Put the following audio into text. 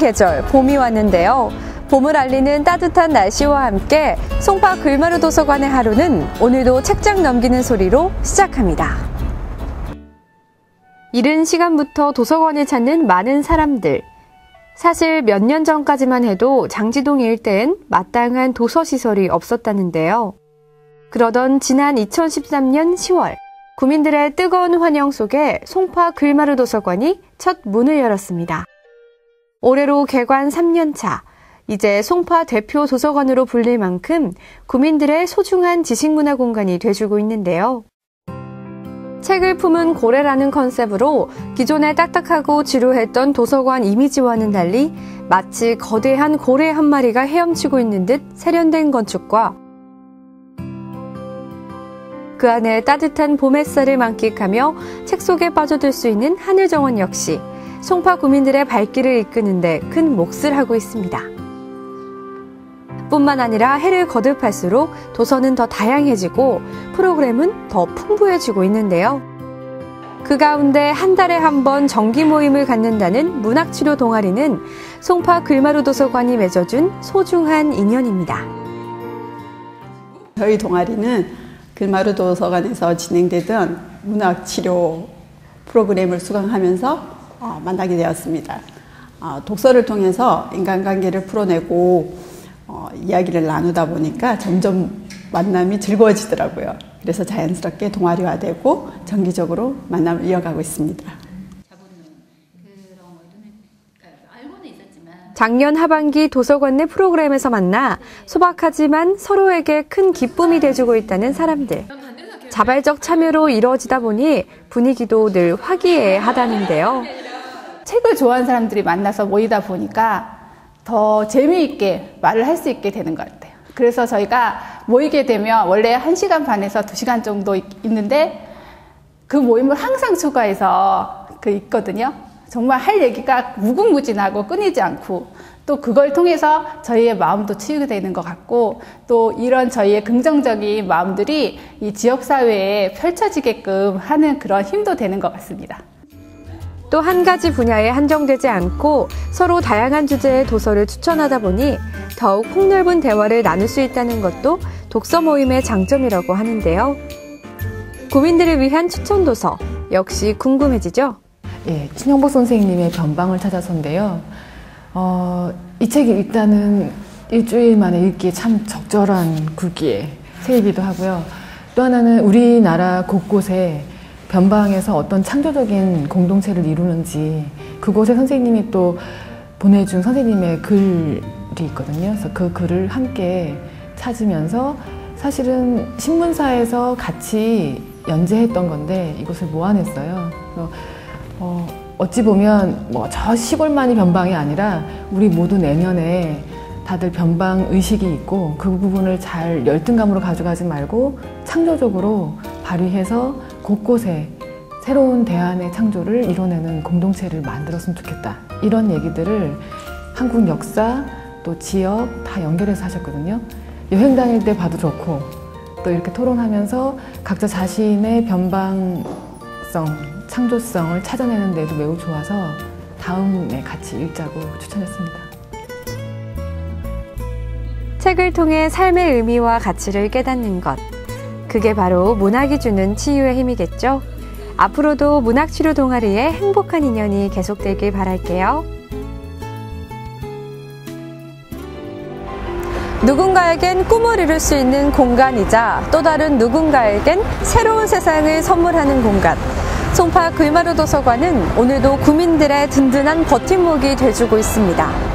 계절, 봄이 왔는데요. 봄을 알리는 따뜻한 날씨와 함께 송파 글마루 도서관의 하루는 오늘도 책장 넘기는 소리로 시작합니다. 이른 시간부터 도서관을 찾는 많은 사람들. 사실 몇 년 전까지만 해도 장지동 일대엔 마땅한 도서시설이 없었다는데요. 그러던 지난 2013년 10월, 구민들의 뜨거운 환영 속에 송파 글마루 도서관이 첫 문을 열었습니다. 올해로 개관 3년차, 이제 송파 대표 도서관으로 불릴 만큼 구민들의 소중한 지식문화 공간이 돼주고 있는데요. 책을 품은 고래라는 컨셉으로 기존에 딱딱하고 지루했던 도서관 이미지와는 달리 마치 거대한 고래 한 마리가 헤엄치고 있는 듯 세련된 건축과 그 안에 따뜻한 봄 햇살을 만끽하며 책 속에 빠져들 수 있는 하늘정원 역시 송파 구민들의 발길을 이끄는데 큰 몫을 하고 있습니다. 뿐만 아니라 해를 거듭할수록 도서는 더 다양해지고 프로그램은 더 풍부해지고 있는데요. 그 가운데 한 달에 한 번 정기 모임을 갖는다는 문학치료 동아리는 송파 글마루 도서관이 맺어준 소중한 인연입니다. 저희 동아리는 글마루 도서관에서 진행되던 문학치료 프로그램을 수강하면서 만나게 되었습니다. 독서를 통해서 인간관계를 풀어내고 이야기를 나누다 보니까 점점 만남이 즐거워지더라고요. 그래서 자연스럽게 동아리화되고 정기적으로 만남을 이어가고 있습니다. 작년 하반기 도서관 내 프로그램에서 만나 소박하지만 서로에게 큰 기쁨이 돼주고 있다는 사람들. 자발적 참여로 이루어지다 보니 분위기도 늘 화기애애하다는데요. 책을 좋아하는 사람들이 만나서 모이다 보니까 더 재미있게 말을 할 수 있게 되는 것 같아요. 그래서 저희가 모이게 되면 원래 1시간 반에서 2시간 정도 있는데 그 모임을 항상 추가해서 있거든요. 정말 할 얘기가 무궁무진하고 끊이지 않고 또 그걸 통해서 저희의 마음도 치유게 되는 것 같고 또 이런 저희의 긍정적인 마음들이 이 지역사회에 펼쳐지게끔 하는 그런 힘도 되는 것 같습니다. 또 한 가지 분야에 한정되지 않고 서로 다양한 주제의 도서를 추천하다 보니 더욱 폭넓은 대화를 나눌 수 있다는 것도 독서 모임의 장점이라고 하는데요. 구민들을 위한 추천 도서 역시 궁금해지죠? 예, 친영복 선생님의 변방을 찾아서인데요. 이 책이 일단은 일주일 만에 읽기에 참 적절한 굵기의 책이기도 하고요. 또 하나는 우리나라 곳곳에 변방에서 어떤 창조적인 공동체를 이루는지 그곳에 선생님이 또 보내준 선생님의 글이 있거든요. 그래서 그 글을 함께 찾으면서 사실은 신문사에서 같이 연재했던 건데 이것을 모아냈어요. 그래서 어찌 보면 저 시골만이 변방이 아니라 우리 모두 내면에 다들 변방 의식이 있고 그 부분을 잘 열등감으로 가져가지 말고 창조적으로 발휘해서 곳곳에 새로운 대안의 창조를 이뤄내는 공동체를 만들었으면 좋겠다. 이런 얘기들을 한국 역사 또 지역 다 연결해서 하셨거든요. 여행 다닐 때 봐도 좋고 또 이렇게 토론하면서 각자 자신의 변방성, 창조성을 찾아내는 데도 매우 좋아서 다음에 같이 읽자고 추천했습니다. 책을 통해 삶의 의미와 가치를 깨닫는 것. 그게 바로 문학이 주는 치유의 힘이겠죠? 앞으로도 문학치료 동아리의 행복한 인연이 계속되길 바랄게요. 누군가에겐 꿈을 이룰 수 있는 공간이자 또 다른 누군가에겐 새로운 세상을 선물하는 공간. 송파 글마루 도서관은 오늘도 구민들의 든든한 버팀목이 돼주고 있습니다.